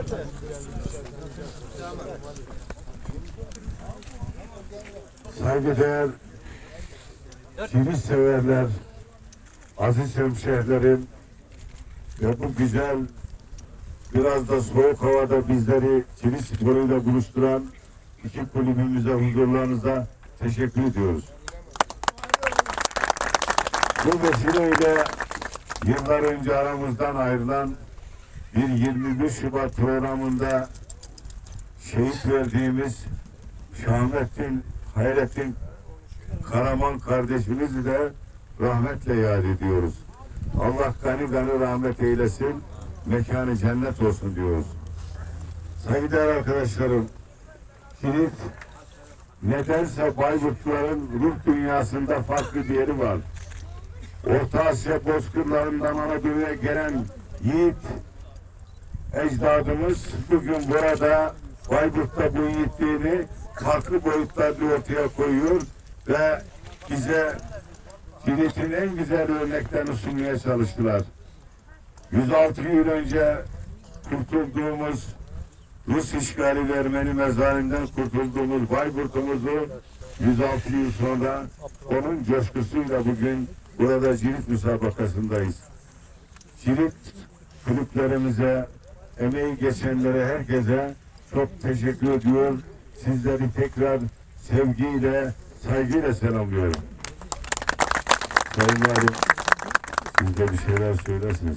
Saygıdeğer cirit severler, aziz hemşehrilerim ve bu güzel, biraz da soğuk havada bizleri cirit sporuyla buluşturan iki kulübümüze, huzurlarınıza teşekkür ediyoruz. Bu vesileyle yıllar önce aramızdan ayrılan bir 21 Şubat programında şehit verdiğimiz Şahmettin Hayrettin Karaman kardeşimizi de rahmetle yad ediyoruz. Allah gani gani rahmet eylesin, mekanı cennet olsun diyoruz. Saygıdeğer arkadaşlarım, cirit nedense Bayburtluların ruh dünyasında farklı bir yeri var. Orta Asya bozkırlarından Anadolu'ya gelen yiğit ecdadımız bugün burada Bayburt'ta bu yiğitliğini farklı boyutlarda ortaya koyuyor ve bize ciritin en güzel örneklerini sunmaya çalıştılar. 106 yıl önce kurtulduğumuz Rus işgali ve Ermeni mezarından kurtulduğumuz Bayburt'umuzu 106 yıl sonra onun coşkusuyla bugün burada cirit müsabakasındayız. Cirit kulüplerimize, emeği geçenlere, herkese çok teşekkür ediyor. Sizleri tekrar sevgiyle, saygıyla selamlıyorum. Sayın Valim, siz de bir şeyler söylersiniz.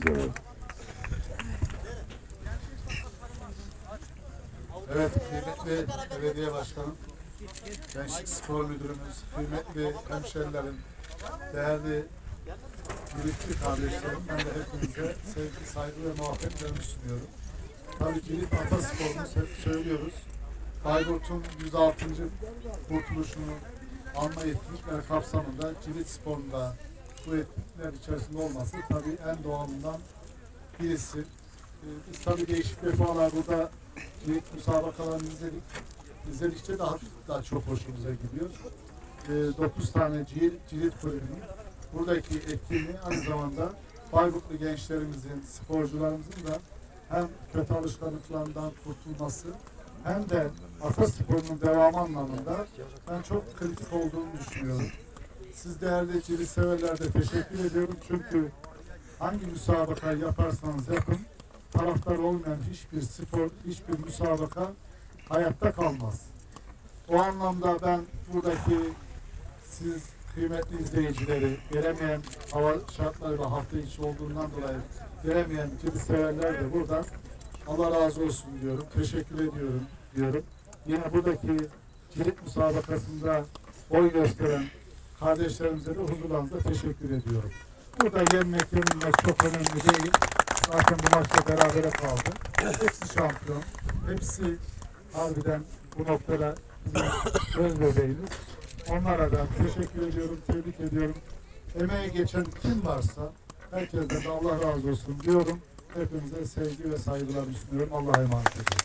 Evet, kıymetli belediye başkanım, Gençlik Spor Müdürümüz, kıymetli hemşerilerim, değerli ciritli kardeşlerim, ben de hepinize sevgi, saygı ve muhabbetlerimi sunuyorum. Tabii cirit atasporunu hep söylüyoruz. Bayburt'un 106. kurtuluşunu anma etkinlikler kapsamında cirit sporunda bu etkinlikler içerisinde olması tabii en doğalından birisi. Biz tabii değişik defalar burada cirit müsabakalarını izledik. İzledikçe daha çok hoşumuza gidiyor. 9 tane cirit kulübünün buradaki etkinliği aynı zamanda Bayburtlu gençlerimizin, sporcularımızın da hem kötü alışkanlıklarından kurtulması hem de atasporunun devamı anlamında ben çok kritik olduğunu düşünüyorum. Siz değerli cirit severler de teşekkür ediyorum. Çünkü hangi müsabaka yaparsanız yapın, taraftar olmayan hiçbir spor, hiçbir müsabaka hayatta kalmaz. O anlamda ben buradaki siz kıymetli izleyicileri, gelemeyen hava şartları ve hafta içi olduğundan dolayı gelemeyen cirit severler de buradan Allah razı olsun diyorum, teşekkür ediyorum diyorum. Yine buradaki cirit müsabakasında oy gösteren kardeşlerimize de huzurlarınızda teşekkür ediyorum. Burada yenmek yenilmek çok önemli değil. Zaten bu maçta berabere kaldı. Hepsi şampiyon. Hepsi harbiden bu noktada göz bebeğimiz. Onlara da teşekkür ediyorum, tebrik ediyorum. Emeğe geçen kim varsa herkesten de Allah razı olsun diyorum. Hepinize sevgi ve saygılarımı sunuyorum. Allah'a emanet ediyorum.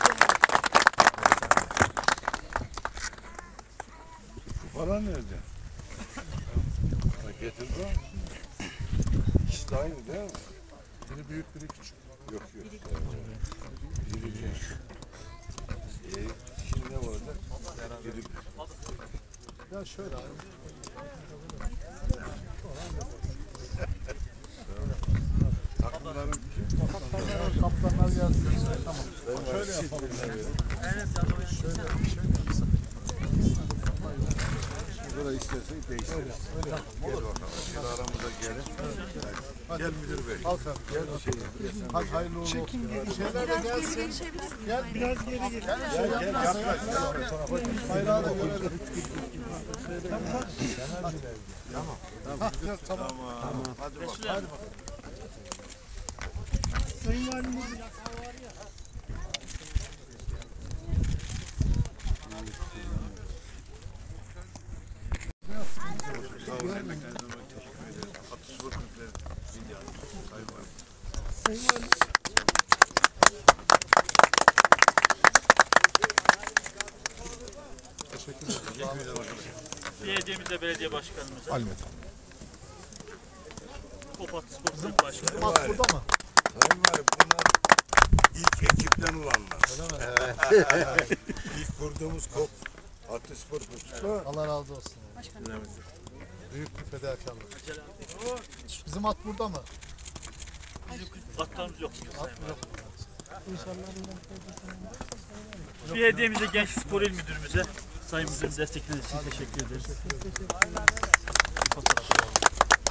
Para nerede? Getirdi o. İkisi de aynı değil mi? Biri büyük, biri küçük. Yok. Biri büyük. Şimdi ne var orada? Biri... Ya şöyle abi. Takımların Kaptanlar gelsin. Tamam. Şöyle yapalım. Evet, şöyle yapalım. Burada istersek değiştiririz. Gel bakalım. Gel aramıza gelin. Gel müdür bey. Kalk abi. Gel Hadi hayırlı uğurlu olsun. Şeyler de gelsin. Gel biraz geri gel. Gel yaklaş. Bayrağı da görelim. Tamam. Hadi bakalım. Sayın Valimiz Belediyemizde belediye başkanımıza. Alimet. Kopat Spor Kulübü Başkanı. Bak burada mı? Sayın var bunlar ilk ekipten olanlar. İlk kurduğumuz KOP Atıspor Kutusu. Allah razı olsun. Büyük bir fedakarlık. Bizim at burada mı? Atlarımız yok. At yok. Bir hediyemizi Genç Spor İl Müdürümüze, Sayın Müdürüm destekleriniz için teşekkür ederiz. Bir fotoğraf alalım.